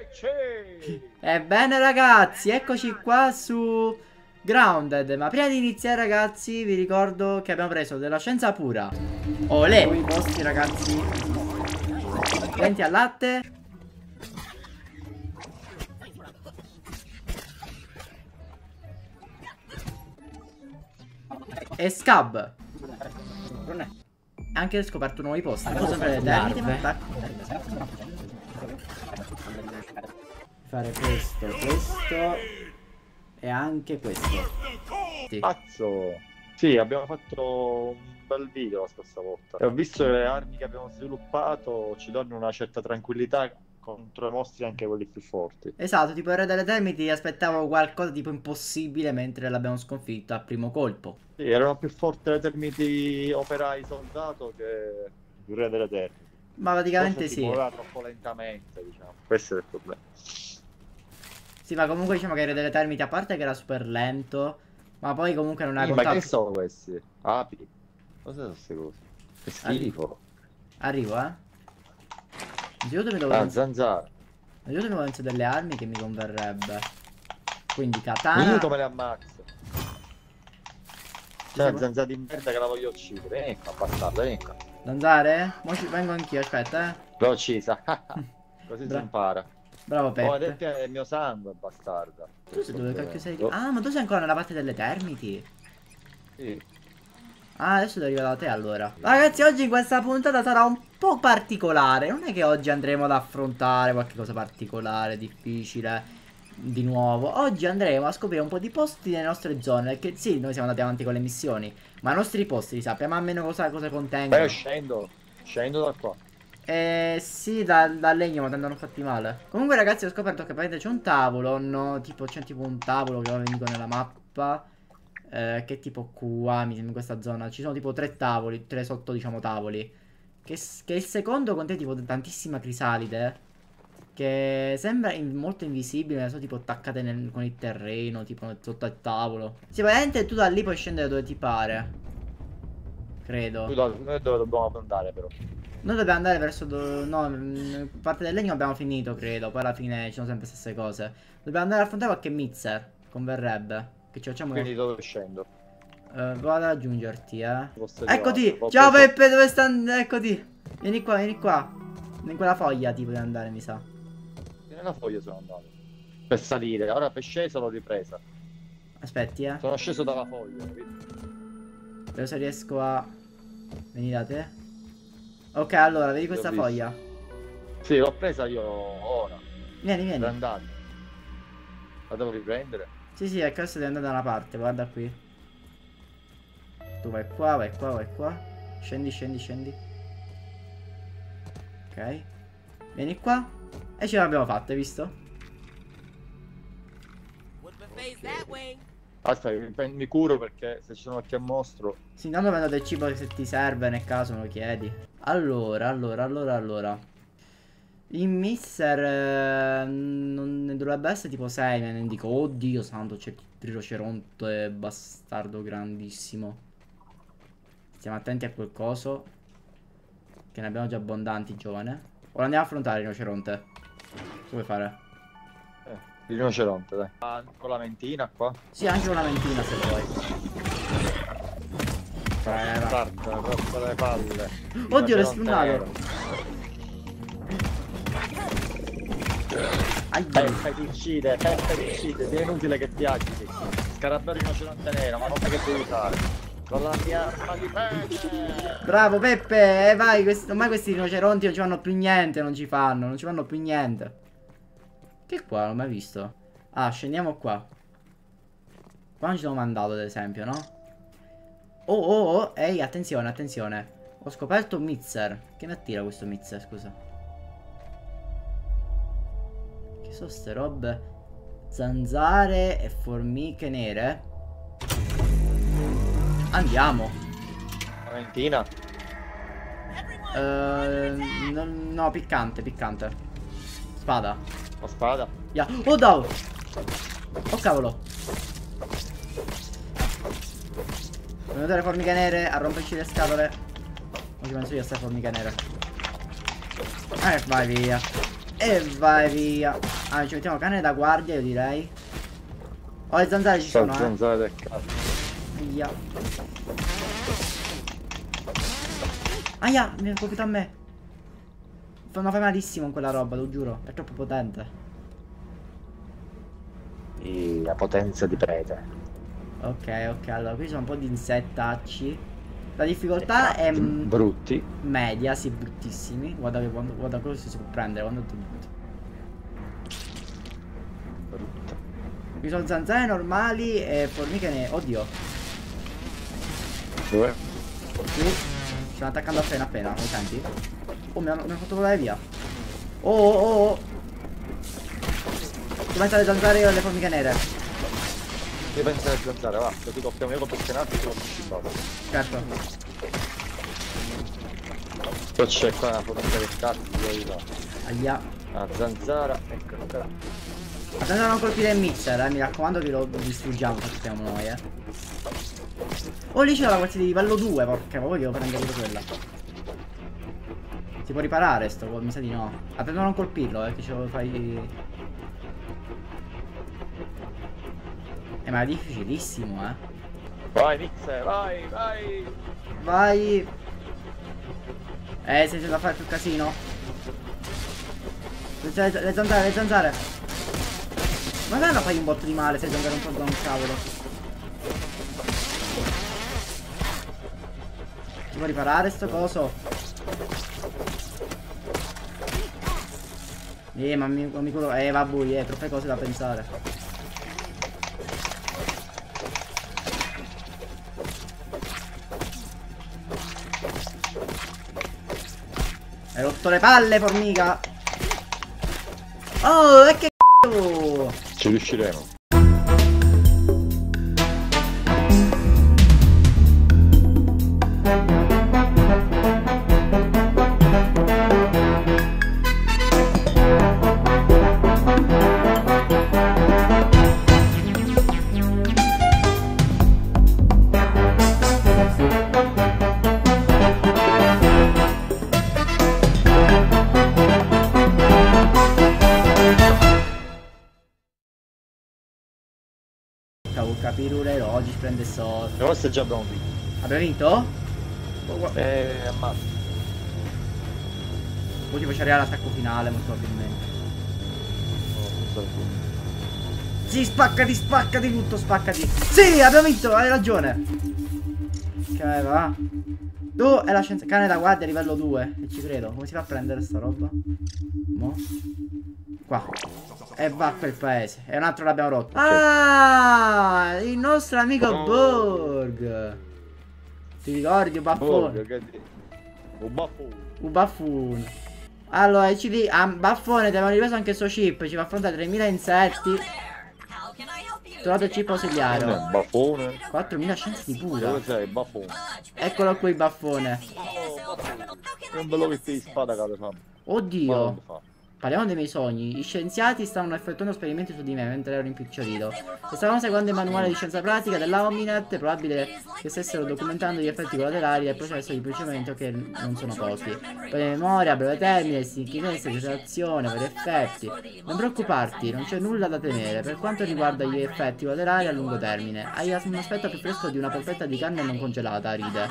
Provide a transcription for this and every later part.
Ebbene ragazzi, eccoci qua su Grounded. Ma prima di iniziare ragazzi vi ricordo che abbiamo preso della scienza pura. Olè, i vostri ragazzi denti al latte. E Scab. Anche scoperto nuovi posti. Posso prendere fare questo e anche questo. Sì. Pazzo! Sì, abbiamo fatto un bel video la scorsa volta e ho visto che le armi che abbiamo sviluppato ci danno una certa tranquillità contro i mostri, anche quelli più forti. Esatto, tipo il Re delle Termiti aspettavo qualcosa tipo impossibile mentre l'abbiamo sconfitto a primo colpo. Sì, erano più forti le Termiti operai soldato che il Re delle Termiti. Ma praticamente Forse si sì. muoveva troppo lentamente, diciamo. Questo è il problema. Sì, ma comunque diciamo che il Re delle Termiti, a parte che era super lento, ma poi comunque non ha Ma contato. che sono questi? Api? Cosa sono queste cose? Che schifo. Arrivo, Io dove devo zanzara. Io devo pensare delle armi che mi converrebbe. Quindi Io katana. come le ammazzo? C'è una zanzara di merda che la voglio uccidere. Vieni qua, bastardo, vieni qua. Zanzare? Mo ci vengo anch'io, aspetta, L'ho uccisa. Così si impara. Bravo Peppe. Oh, adesso è il mio sangue, bastarda. Tu sei dove cacchio sei? Ah, ma tu sei ancora nella parte delle Termiti? Sì. Ah, adesso devo arrivare da te allora. Ragazzi, oggi in questa puntata sarà un po' particolare. Non è che oggi andremo ad affrontare qualcosa particolare, difficile, di nuovo. Oggi andremo a scoprire un po' di posti nelle nostre zone. Perché sì, noi siamo andati avanti con le missioni, ma i nostri posti li sappiamo almeno cosa contengono. Beh, scendo da qua. Sì, dal legno, ma tendono fatti male. Comunque ragazzi, ho scoperto che praticamente c'è un tavolo, no? Tipo, c'è tipo un tavolo che vi dico nella mappa, che è tipo qua, mi sembra, in questa zona. Ci sono tipo 3 tavoli, 3 sotto, diciamo, tavoli. Che il secondo contiene tipo tantissima crisalide, che sembra molto invisibile, sono tipo attaccate con il terreno, tipo sotto al tavolo. Sì, praticamente tu da lì puoi scendere dove ti pare. Credo. Noi dove dobbiamo andare però? Noi dobbiamo andare verso no, parte del legno abbiamo finito, credo. Poi alla fine ci sono sempre le stesse cose. Dobbiamo andare a affrontare qualche mixer. Converrebbe. Che ci facciamo. Quindi dove scendo? Vado ad raggiungerti, Posso Eccoti! arrivare? Ciao Peppe, dove sta? Eccoti! Vieni qua, vieni qua. In quella foglia tipo devi andare, mi sa. Nella foglia sono andato. Per salire, ora per sceso l'ho ripresa. Aspetti, Sono sceso dalla foglia, capito? Vedo se riesco a venire da te. Ok, allora, vedi questa foglia? Sì, l'ho presa io ora. Vieni, vieni. Per andare. La devo riprendere? Sì, sì, è che adesso devi andare da una parte, guarda qui. Tu vai qua, vai qua, vai qua. Scendi, scendi, scendi. Ok. Vieni qua. E ce l'abbiamo fatta, hai visto? Aspetta, mi curo perché se ci sono qualche mostro. Sì, intanto prendo del cibo se ti serve nel caso me lo chiedi. Allora. Il mixer non ne dovrebbe essere tipo 6, me ne dico. Oddio santo, c'è il rinoceronte bastardo grandissimo. Stiamo attenti a quel coso, che ne abbiamo già abbondanti, giovane. Ora andiamo a affrontare il rinoceronte. Cosa vuoi fare? Il rinoceronte, dai. Con la mentina qua. Sì, anche una mentina se vuoi. Porta le palle. Oddio, l'ho stunnato. Peppe ti uccide, è inutile che ti agiti. Scarabeo rinoceronte nero, ma non è che devi fare. Con la mia arma di pelle. Bravo Peppe, vai, ormai questi rinoceronti non ci fanno più niente, non ci fanno più niente. Che qua, non l'ho mai visto. Ah, scendiamo qua. Qua non ci siamo mandato, ad esempio, no? Oh, ehi, attenzione, attenzione. Ho scoperto un mixer. Che mi attira questo mixer, scusa? Che sono ste robe? Zanzare e formiche nere. Andiamo. Valentina. No, piccante. Spada. La spada. Yeah. Oh, dao. Oh, cavolo. Venite le formiche nere a romperci le scatole. Non ci penso io a queste formiche nere. Vai via. E vai via. Ah, ci mettiamo cane da guardia, io direi. Oh, le zanzare ci sono, zanzare del cazzo. Via. Aia, mi ha colpito a me. Ma fai malissimo con quella roba, lo giuro. È troppo potente. E la potenza di prete. Ok, ok, allora qui sono un po' di insettacci. La difficoltà è brutti. Media, sì, bruttissimi. Guarda cosa si può prendere quando tu butti. Brutto. Qui sono zanzare normali e formiche ne... Oddio. Dove? Qui. Stanno attaccando appena, lo senti? Oh, mi hanno fatto volare via. Oh. Ti metto le zanzare io e le formiche nere. Io penso alle zanzare, va, così coppiamo io con pescinato e tu con pescinato. Certo. Poi c'è qua una formica del cazzo di verità. Aia. La zanzara, eccola qua. Attenzione a non colpire il mixer, mi raccomando che lo distruggiamo, facciamo noi, Oh, lì c'è la qualsiasi di livello 2, porca, ma poi devo prendere pure quella. Si può riparare sto, mi sa di no. Attento a non colpirlo, che ce lo fai... ma è difficilissimo, Vai, mixer, vai! Vai! Se c'è da fare più casino. Le zanzare! Magari non fai un botto di male se zanzare un po' da un cavolo. Si può riparare sto coso? Ma mi curo. Vabbè, troppe cose da pensare. Hai rotto le palle, formica! Oh, e che c***o! Ci riusciremo. Capirule, oggi prende soldi. Forse già abbiamo vinto. Abbiamo vinto? Ammazza. Poi tipo ci arriva l'attacco finale, molto probabilmente. Sì, spaccati tutto, spaccati. Sì, abbiamo vinto, hai ragione. Ok, va. Tu è la scienza. Cane da guardia livello 2. E ci credo. Come si fa a prendere sta roba? Mo. Qua. E va a quel paese. E un altro l'abbiamo rotto. Ah, il nostro amico Borg. Ti ricordi, Baffone? Baffone. Allora, Baffone, ti avevano ripreso anche il suo chip. Ci fa affrontare 3000 insetti. Trovato il chip ausiliario. Baffone. 4000 scienze di pura. Dove sei, Baffone? Eccolo qui, Baffone. Non ve lo metti di spada, caro. Oddio. Parliamo dei miei sogni. Gli scienziati stavano effettuando esperimenti su di me mentre ero impicciolito. E stavano seguendo il manuale di scienza pratica della Hominet. È probabile che stessero documentando gli effetti collaterali del processo di procedimento, che non sono pochi. Poi memoria, breve termine, stinchimento, esagerazione, vari effetti. Non preoccuparti, non c'è nulla da temere per quanto riguarda gli effetti collaterali a lungo termine. Hai un aspetto più fresco di una polpetta di carne non congelata, ride.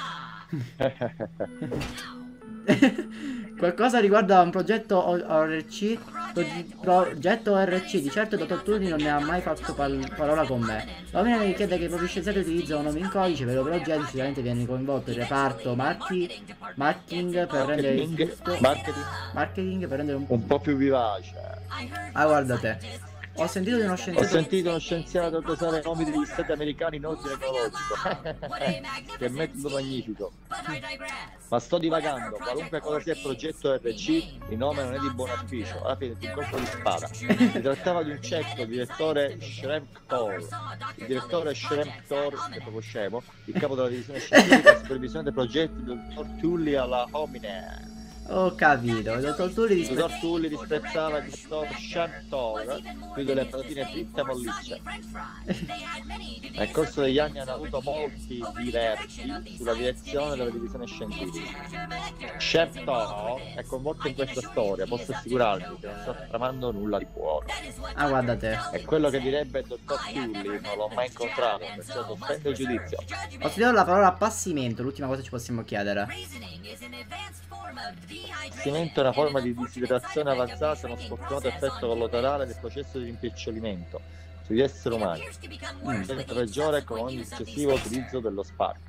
Qualcosa riguarda un progetto ORC. Progetto ORC. Di certo il dottor Turni non ne ha mai fatto parola con me. La nomina mi chiede che i propri scienziati utilizzano nomi in codice per i loro oggetti. Sicuramente viene coinvolto il reparto marketing per rendere marketing per rendere un po' più vivace. Ah, guarda te. Ho sentito di uno scienziato dosare nomi degli stati americani in ordine cronologico. Che metodo magnifico. Ma sto divagando, qualunque cosa sia il progetto RC, il nome non è di buon auspicio. Alla fine un colpo di spada. Si trattava di un cieco, il direttore Shremp-Thor. Il direttore Shremp-Thor, che è proprio scemo, il capo della divisione scientifica e supervisione dei progetti del dottor Tully alla Homine. Ho capito, il dottor Tulli Il dottor Tulli rispettava il dottor Shantor, quindi le patatine fritte mollicce. Nel corso degli anni hanno avuto molti diversi sulla direzione della divisione scientifica. Shantor è coinvolto in questa storia, posso assicurarvi che non sto tramando nulla di buono. Ah, guarda te. È quello che direbbe il dottor Tulli, non l'ho mai incontrato, perciò sospendo il giudizio. Ho studiato la parola appassimento, l'ultima cosa ci possiamo chiedere. L'appassimento è una forma di disidratazione avanzata, uno sfortunato effetto collaterale del processo di rimpicciolimento sugli esseri umani. Il peggiore con ogni successivo utilizzo dello spark.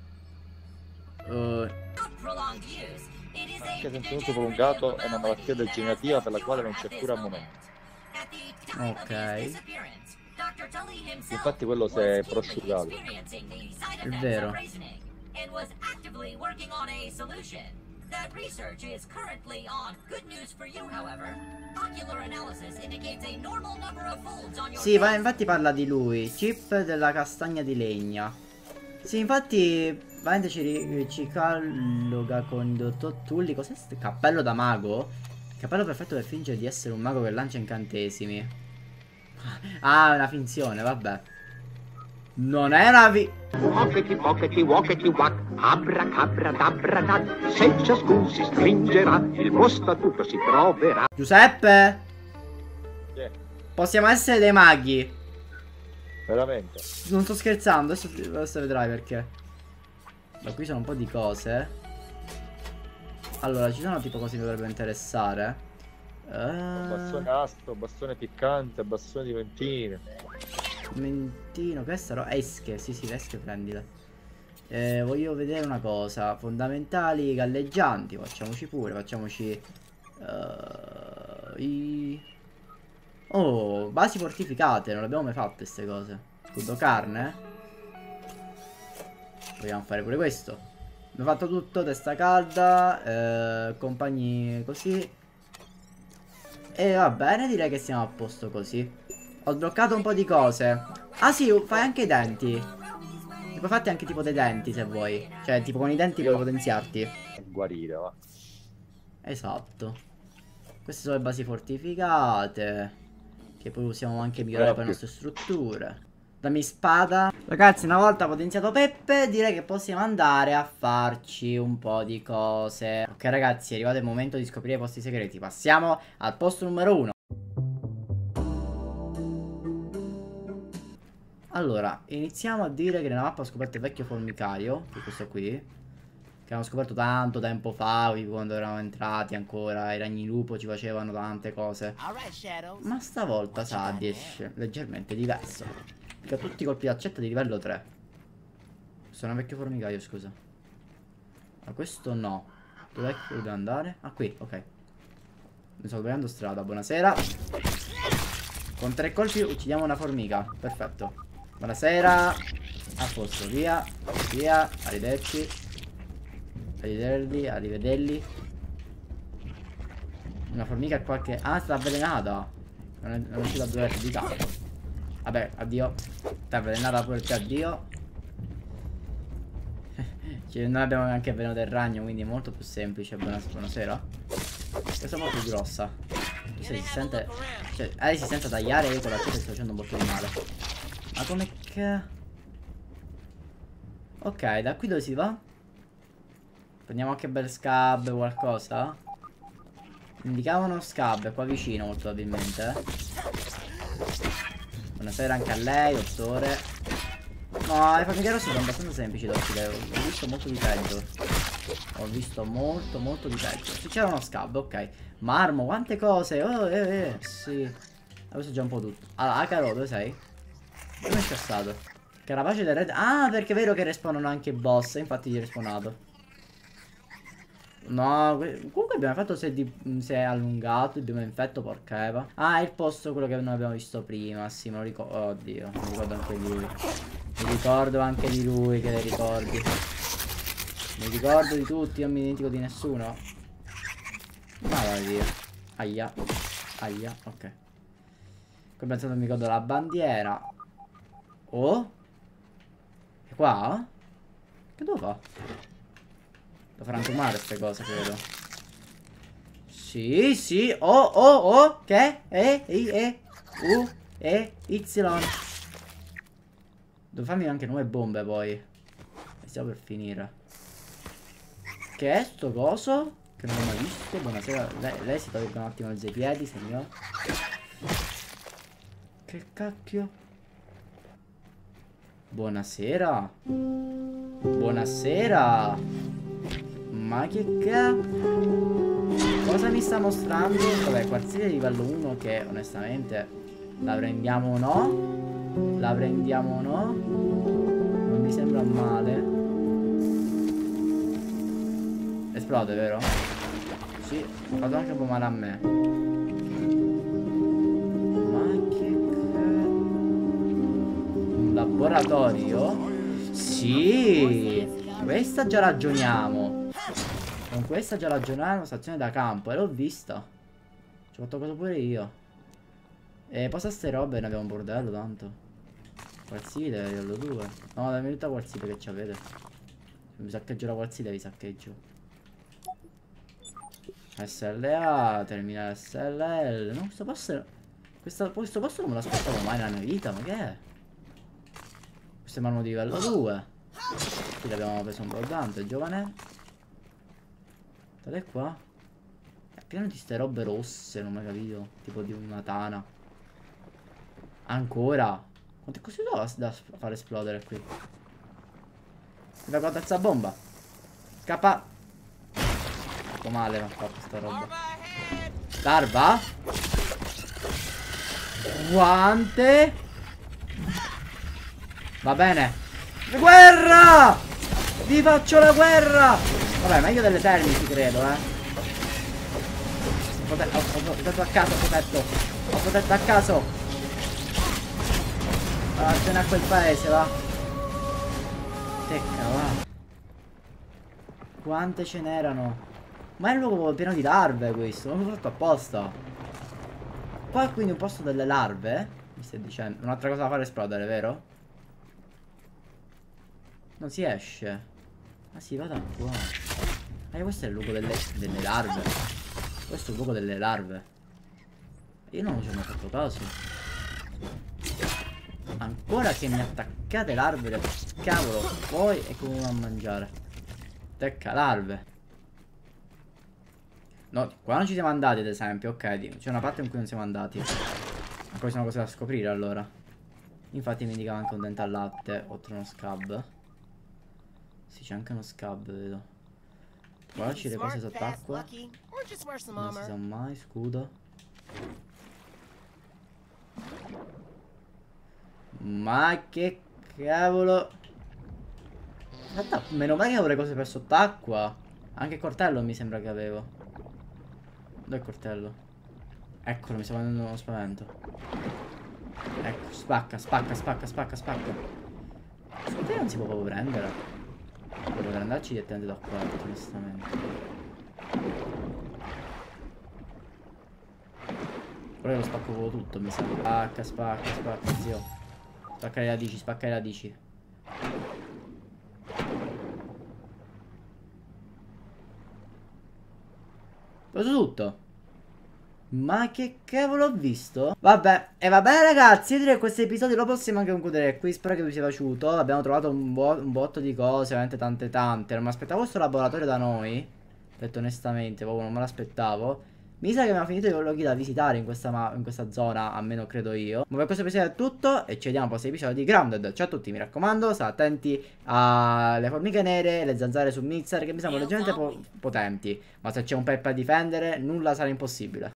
Anche senza uso prolungato è una malattia degenerativa per la quale non c'è cura al momento. Ok. Infatti quello si è prosciugato. È vero. That research is currently on. Good news for you, however. Ocular analysis indicates a normal number of folds on your... Sì, ma infatti parla di lui. Chip della castagna di legna. Sì, infatti veramente ci colloca con il dottor Tulli. Cos'è questo cappello da mago? Cappello perfetto per fingere di essere un mago che lancia incantesimi. Ah, è una finzione, vabbè. Non è una Pockety, pockety, walkety, wack, abracabra, dabra, dat. Se ciascun si stringerà, il posto a tutto si troverà. Giuseppe? Yeah. Possiamo essere dei maghi. Veramente. Non sto scherzando, adesso vedrai perché. Ma qui sono un po' di cose. Allora, ci sono tipo cose che mi dovrebbero interessare. Bastone astro, bastone piccante, bastone di mentine. Mentino, questa roba. Esche, sì, esche prendile. Voglio vedere una cosa. Fondamentali galleggianti. Facciamoci pure, facciamoci. Oh, basi fortificate. Non le abbiamo mai fatte queste cose. Scudo carne. Vogliamo fare pure questo. Abbiamo fatto tutto, testa calda. Compagni così. E va bene, direi che siamo a posto così. Ho sbloccato un po' di cose. Ah sì, fai anche i denti. E poi fatti anche tipo dei denti se vuoi. Cioè tipo con i denti puoi potenziarti. Guarire, va. Esatto. Queste sono le basi fortificate, che poi possiamo anche migliorare per le nostre strutture. Dammi spada. Ragazzi, una volta potenziato Peppe, direi che possiamo andare a farci un po' di cose. Ok ragazzi, è arrivato il momento di scoprire i posti segreti. Passiamo al posto numero 1. Allora, iniziamo a dire che nella mappa ho scoperto il vecchio formicaio, che è questo qui, che abbiamo scoperto tanto tempo fa, quando eravamo entrati ancora, i ragni lupo ci facevano tante cose. Ma stavolta sa di leggermente diverso, perché tutti i colpi d'accetta di livello 3. Sono un vecchio formicaio, scusa. Ma questo no. Dov'è che devo andare? Ah, qui, ok. Mi sto sbagliando strada, buonasera. Con 3 colpi uccidiamo una formica, perfetto. Buonasera. A posto, via. Via, arrivederci. Arrivederli. Una formica è qualche... Ah, sta avvelenata. Non è uscita a 2 di capo. Vabbè, addio. Sta avvelenata pure te, addio. Noi abbiamo anche il veleno del ragno, quindi è molto più semplice. Buonasera. Questa è molto più grossa. Si sente... Cioè, lei si sente tagliare e io con la sto facendo un botto di male. Ma come che... Ok, da qui dove si va? Prendiamo anche bel scab o qualcosa? Indicavano scab qua vicino molto probabilmente. Buonasera anche a lei, dottore. No, i formiche rossi sono abbastanza semplici da uccidere. Ho visto molto di peggio. Ho visto molto di peggio. Se c'era uno scab, ok. Marmo, quante cose. Oh, sì. Adesso già un po' tutto. Allora, Acaro, dove sei? Dove è scassato? Carapace del red. Ah, perché è vero che respawnano anche i boss. Infatti gli è respawnato. No, comunque abbiamo fatto se è allungato. Abbiamo infetto, porca Eva. Ah, è il posto quello che noi abbiamo visto prima. Sì, me lo ricordo. Oddio, mi ricordo anche di lui. Mi ricordo anche di lui, che le ricordi. Mi ricordo di tutti, non mi dimentico di nessuno. Ma vai via. Aia. Ok. Come pensato mi ricordo la bandiera. Oh? È qua? Che devo fare? Devo frantumare queste cose, credo. Sì, sì. Oh. Che? U, Y. Devo farmi anche nuove bombe poi. E stiamo per finire. Che è sto coso? Che non ho mai visto. Buonasera. Lei si toglie un attimo i piedi, signor. Che cacchio? Buonasera. Buonasera. Ma che cacchio? Cosa mi sta mostrando? Vabbè, quarziere di livello 1 che onestamente la prendiamo o no? La prendiamo o no? Non mi sembra male. Esplode, vero? Sì, ha fatto anche un po' male a me. Ma che cazzo? Un laboratorio? Sì! Questa già ragioniamo. Con questa già ragioniamo, stazione da campo. E l'ho vista. Ci ho fatto caso pure io. E posa ste robe, ne abbiamo un bordello tanto. Quarzile, livello 2. No, dammi tutta quarzile che c'avete. Se mi saccheggio la quarzile vi saccheggio. SLA, terminale SLL. No, questo posto. Questo posto non me l'aspettavo mai nella mia vita. Ma che è? Questo è marmo di livello 2. Qui l'abbiamo preso un bordante, giovane. Guardate qua. È pieno di ste robe rosse, non ho mai capito. Tipo di una tana. Ancora. Quante cose da far esplodere qui? Mi fa la terza bomba. Scappa. Troppo male ma fa questa roba. Larva? Quante? Va bene. Guerra! Vi faccio la guerra! Vabbè, meglio delle termiti credo, Ho protetto a caso, Ho protetto a caso. Vattene a quel paese, va. Tecca, va. Quante ce n'erano? Ma è un luogo pieno di larve questo, non l'ho fatto apposta. Qua è quindi un posto delle larve? Mi stai dicendo? Un'altra cosa da fare esplodere, vero? Non si esce. Ah sì, vado qua. Questo è il luogo delle larve. Questo è il luogo delle larve. Io non ci ho mai fatto caso. Ancora che mi attaccate larve del cavolo. Poi è come a mangiare. Tecca larve. No, qua non ci siamo andati ad esempio. Ok, c'è una parte in cui non siamo andati. Ma poi sono cose da scoprire allora. Infatti mi indicava anche un dente al latte. Oltre uno scab. Sì, c'è anche uno scab, vedo. Guardaci le cose sott'acqua. Non si sa mai, scudo. Ma che cavolo. Aspetta, meno male che avevo le cose per sott'acqua. Anche il coltello mi sembra che avevo. Dov'è il coltello? Eccolo, mi sta venendo uno spavento. Ecco, spacca. Scusa, non si può proprio prendere. Dovrei andarci direttamente da qua, onestamente. Però io lo spacco proprio tutto, mi sa. Spacca, zio. Spacca le radici, Preso tutto. Ma che cavolo ho visto? Vabbè, e va bene ragazzi, io direi che questo episodio lo possiamo anche concludere qui. Spero che vi sia piaciuto. Abbiamo trovato un botto di cose, veramente tante. Non mi aspettavo questo laboratorio da noi, detto onestamente, proprio non me l'aspettavo. Mi sa che abbiamo finito i luoghi da visitare in questa zona, almeno credo io. Ma per questo episodio è tutto e ci vediamo al prossimo episodio di Grounded. Ciao a tutti, mi raccomando, state attenti alle formiche nere, le zanzare su Mixer che mi sembrano leggermente potenti. Ma se c'è un Peppa a difendere, nulla sarà impossibile.